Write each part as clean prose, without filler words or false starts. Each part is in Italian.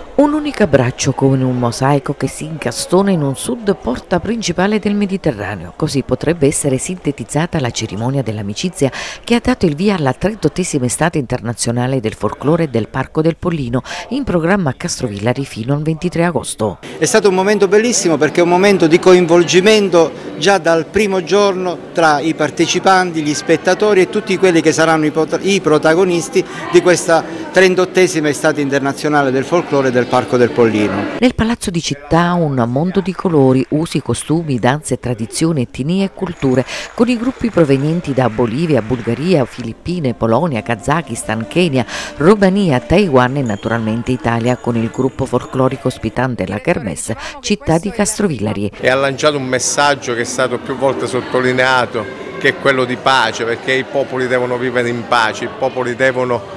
Un unico abbraccio come un mosaico che si incastona in un sud porta principale del Mediterraneo. Così potrebbe essere sintetizzata la cerimonia dell'amicizia che ha dato il via alla 38esima estate internazionale del folklore del Parco del Pollino, in programma a Castrovillari fino al 23 agosto. È stato un momento bellissimo perché è un momento di coinvolgimento già dal primo giorno tra i partecipanti, gli spettatori e tutti quelli che saranno i protagonisti di questa 38esima estate internazionale del folklore del Parco del Pollino. Nel Palazzo di Città un mondo di colori, usi, costumi, danze, tradizioni, etnie e culture, con i gruppi provenienti da Bolivia, Bulgaria, Filippine, Polonia, Kazakistan, Kenya, Romania, Taiwan e naturalmente Italia, con il gruppo folclorico ospitante la Kermesse Città di Castrovillari. E ha lanciato un messaggio che è stato più volte sottolineato, che è quello di pace, perché i popoli devono vivere in pace, i popoli devono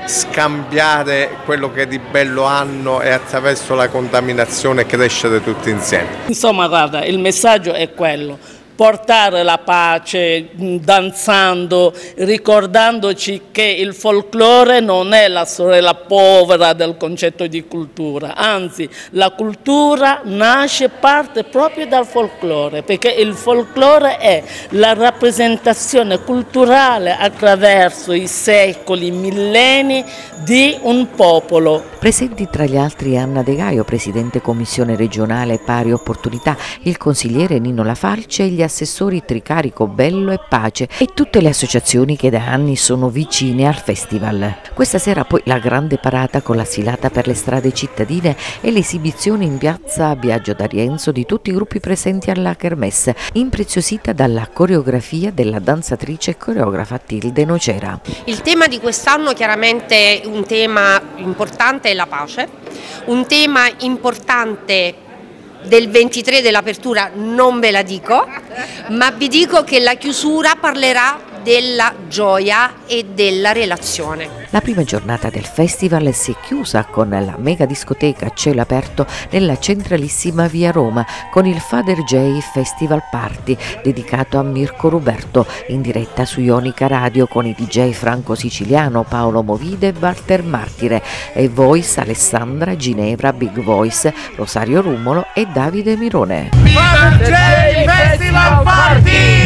scambiare quello che di bello hanno e attraverso la contaminazione crescere tutti insieme. Insomma, guarda, il messaggio è quello: portare la pace danzando, ricordandoci che il folklore non è la sorella povera del concetto di cultura, anzi la cultura nasce, parte proprio dal folklore, perché il folklore è la rappresentazione culturale attraverso i secoli, i millenni di un popolo. Presenti tra gli altri Anna De Gaio, Presidente Commissione Regionale Pari Opportunità, il consigliere Nino Lafalce e gli assessori Tricarico, Bello e Pace e tutte le associazioni che da anni sono vicine al festival. Questa sera poi la grande parata con la sfilata per le strade cittadine e l'esibizione in piazza Biagio d'Arienzo di tutti i gruppi presenti alla Kermesse, impreziosita dalla coreografia della danzatrice e coreografa Tilde Nocera. Il tema di quest'anno chiaramente un tema importante è la pace, un tema importante del 23 dell'apertura non ve la dico, ma vi dico che la chiusura parlerà della gioia e della relazione. La prima giornata del festival si è chiusa con la mega discoteca a cielo aperto nella centralissima via Roma con il Father J Festival Party dedicato a Mirko Ruberto, in diretta su Ionica Radio con i DJ Franco Siciliano, Paolo Movide e Walter Martire e Voice Alessandra, Ginevra, Big Voice, Rosario Rumolo e Davide Mirone. Father J Festival Party!